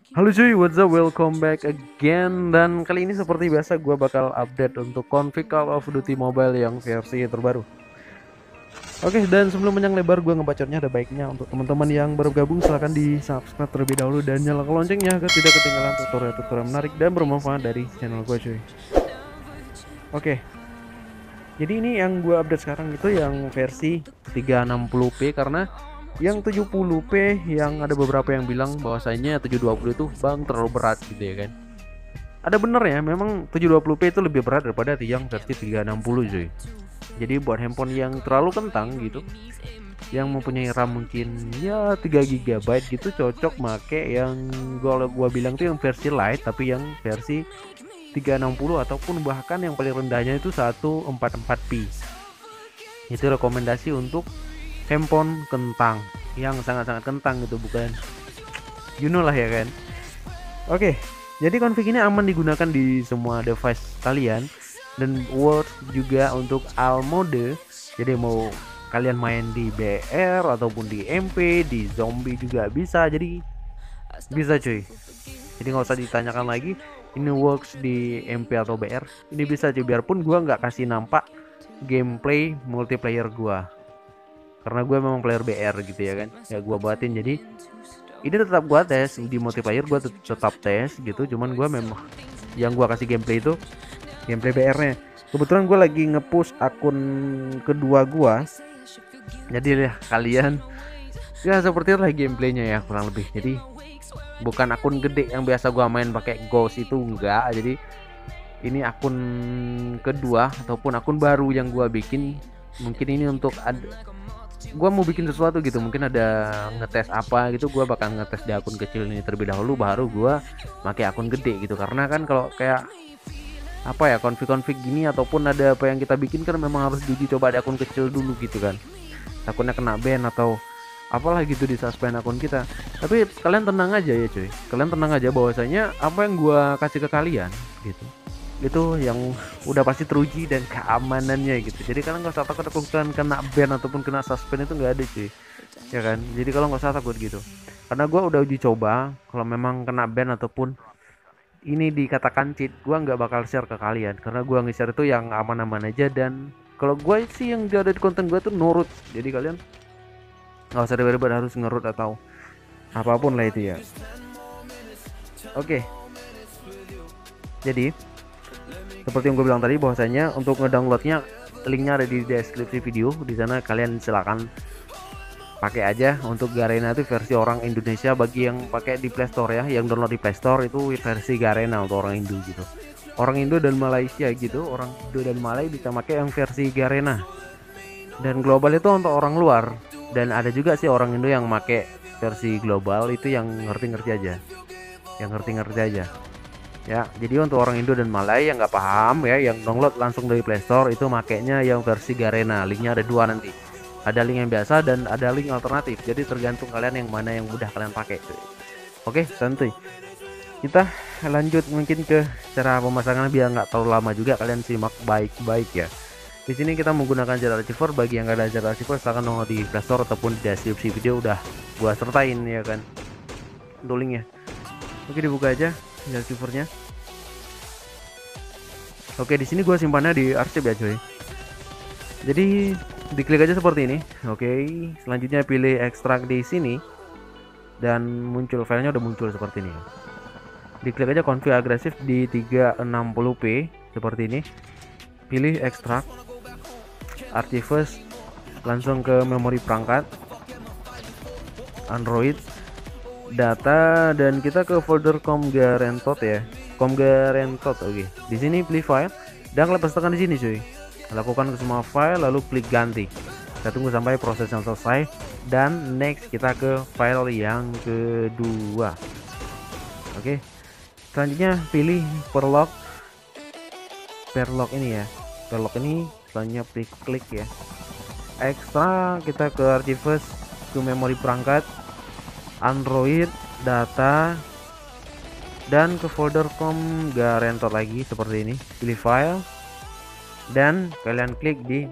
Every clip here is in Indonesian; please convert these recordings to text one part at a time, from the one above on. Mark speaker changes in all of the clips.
Speaker 1: Halo cuy, what's up? Welcome back again. Dan kali ini seperti biasa gue bakal update untuk config Call of Duty Mobile yang versi terbaru. Oke, dan sebelum panjang lebar gue ngebacotnya, ada baiknya untuk teman-teman yang baru gabung silahkan di subscribe terlebih dahulu dan nyalakan loncengnya agar tidak ketinggalan tutorial-tutorial menarik dan bermanfaat dari channel gue cuy. Oke, jadi ini yang gue update sekarang itu yang versi 360p, karena yang 70p yang ada beberapa yang bilang bahwasanya 720 itu bang terlalu berat gitu ya kan. Ada bener ya, memang 720p itu lebih berat daripada yang versi 360 cuy. Jadi buat handphone yang terlalu kentang gitu, yang mempunyai RAM mungkin ya 3 GB gitu, cocok make yang gua bilang tuh yang versi light, tapi yang versi 360 ataupun bahkan yang paling rendahnya itu 144p. Itu rekomendasi untuk handphone kentang, yang sangat-sangat kentang gitu, bukan lah ya kan. Oke, jadi config ini aman digunakan di semua device kalian dan works juga untuk all mode. Jadi mau kalian main di BR ataupun di MP, di zombie juga bisa. Jadi bisa cuy. Jadi nggak usah ditanyakan lagi ini works di MP atau BR. Ini bisa cuy, biarpun gua nggak kasih nampak gameplay multiplayer gua. Karena gue memang player BR gitu ya kan. Ya gua buatin, jadi ini tetap gua tes di multiplayer, gua tetap tes gitu, cuman gua memang yang gua kasih gameplay itu gameplay BR-nya. Kebetulan gua lagi ngepush akun kedua gua, jadi ya kalian ya seperti itulah gameplaynya ya kurang lebih. Jadi bukan akun gede yang biasa gua main pakai ghost itu, enggak. Jadi ini akun kedua ataupun akun baru yang gua bikin. Mungkin ini untuk gua mau bikin sesuatu gitu, mungkin ada ngetes apa gitu, gua bakal ngetes di akun kecil ini terlebih dahulu, baru gua pakai akun gede gitu. Karena kan kalau kayak apa ya, konfig-konfig gini ataupun ada apa yang kita bikin kan memang harus diuji coba di akun kecil dulu gitu kan, takutnya kena ban atau apalah gitu, di suspend akun kita. Tapi kalian tenang aja ya cuy, kalian tenang aja bahwasanya apa yang gua kasih ke kalian gitu itu yang udah pasti teruji dan keamanannya gitu. Jadi kalian nggak usah takut kalian kena ban ataupun kena suspend, itu nggak ada cuy ya kan. Jadi kalau nggak usah takut gitu, karena gue udah uji coba. Kalau memang kena ban ataupun ini dikatakan cheat, gue nggak bakal share ke kalian, karena gue nge-share itu yang aman-aman aja. Dan kalau gue sih yang ada di konten gue tuh nurut, jadi kalian nggak usah ribet-ribet harus ngerut atau apapun lah itu ya. Oke, jadi seperti yang gue bilang tadi bahwasanya untuk ngedownloadnya linknya ada di deskripsi video. Di sana kalian silakan pakai aja. Untuk Garena itu versi orang Indonesia, bagi yang pakai di Play Store ya, yang download di Play Store itu versi Garena untuk orang Indo gitu. Orang Indo dan Malaysia gitu, orang Indo dan Malay bisa pakai yang versi Garena. Dan global itu untuk orang luar, dan ada juga sih orang Indo yang pakai versi global, itu yang ngerti-ngerti aja, yang ngerti-ngerti aja ya. Jadi untuk orang Indo dan Malay yang nggak paham ya, yang download langsung dari Play Store itu makainya yang versi Garena. Linknya ada dua nanti, ada link yang biasa dan ada link alternatif, jadi tergantung kalian yang mana yang mudah kalian pakai. Oke, santuy, kita lanjut mungkin ke cara pemasangan biar nggak terlalu lama juga, kalian simak baik-baik ya. Di sini kita menggunakan jar receiver. Bagi yang nggak ada jar receiver silahkan download di Play Store ataupun di deskripsi video udah gua sertain ya kan untuk linknya. Oke, dibuka aja jar receivernya. Oke, di sini gua simpannya di arsip ya coy. Jadi diklik aja seperti ini. Oke, selanjutnya pilih ekstrak di sini dan muncul filenya, udah muncul seperti ini. Diklik aja config agresif di 360p seperti ini. Pilih ekstrak archivers, langsung ke memori perangkat Android data, dan kita ke folder comgarentot ya, comgarentot. Oke, di sini pilih file dan kalian pastekan di sini cuy. Lakukan ke semua file lalu klik ganti. Kita tunggu sampai prosesnya selesai dan next kita ke file yang kedua. Oke, selanjutnya pilih perlock ini ya, perlock ini selanjutnya klik ya ekstra, kita ke archivers, ke memori perangkat Android data dan ke folder comgarentot lagi seperti ini. Pilih file dan kalian klik di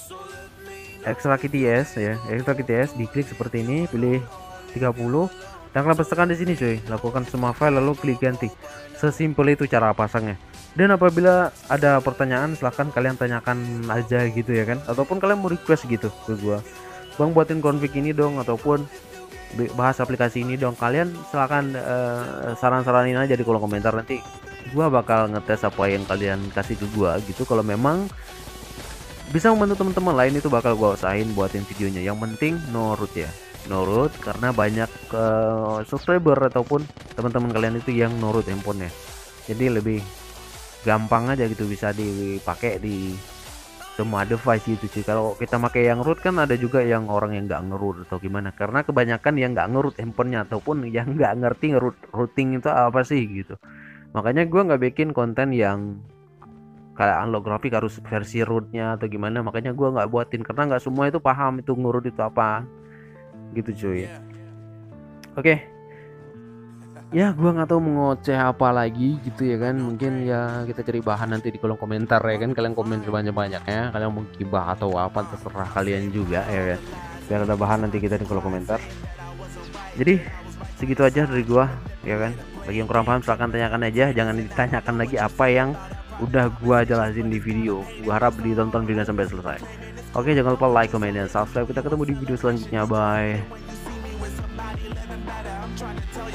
Speaker 1: extract ETS ya, extract ETS, diklik seperti ini, pilih 30 Dan kalian pastikan di sini cuy, lakukan semua file lalu klik ganti. Sesimpel itu cara pasangnya. Dan apabila ada pertanyaan silahkan kalian tanyakan aja gitu ya kan, ataupun kalian mau request gitu ke gua, bang buatin config ini dong, ataupun bahas aplikasi ini dong, kalian silahkan saran-saranin aja di kolom komentar. Nanti gua bakal ngetes apa yang kalian kasih ke gua gitu. Kalau memang bisa membantu teman-teman lain itu bakal gua usahain buatin videonya. Yang penting nurut ya, nurut, karena banyak subscriber ataupun teman-teman kalian itu yang nurut handphonenya, jadi lebih gampang aja gitu bisa dipakai di semua device gitu sih. Kalau kita pakai yang root kan ada juga yang orang yang nggak ngerut atau gimana, karena kebanyakan yang nggak ngerut handphonenya ataupun yang nggak ngerti routing itu apa sih gitu. Makanya gua nggak bikin konten yang kayak unlock grafik harus versi rootnya atau gimana, makanya gua nggak buatin karena nggak semua itu paham itu ngurut itu apa gitu cuy. Oke. Ya gua nggak tahu mengoceh apa lagi gitu ya kan, mungkin ya kita cari bahan nanti di kolom komentar ya kan, kalian komen sebanyak-banyaknya, kalian mau gibah atau apa terserah kalian juga ya kan, biar ada bahan nanti kita di kolom komentar. Jadi segitu aja dari gua ya kan, bagi yang kurang paham silahkan tanyakan aja, jangan ditanyakan lagi apa yang udah gua jelasin di video. Gua harap ditonton video sampai selesai. Oke, jangan lupa like, comment, dan subscribe. Kita ketemu di video selanjutnya. Bye.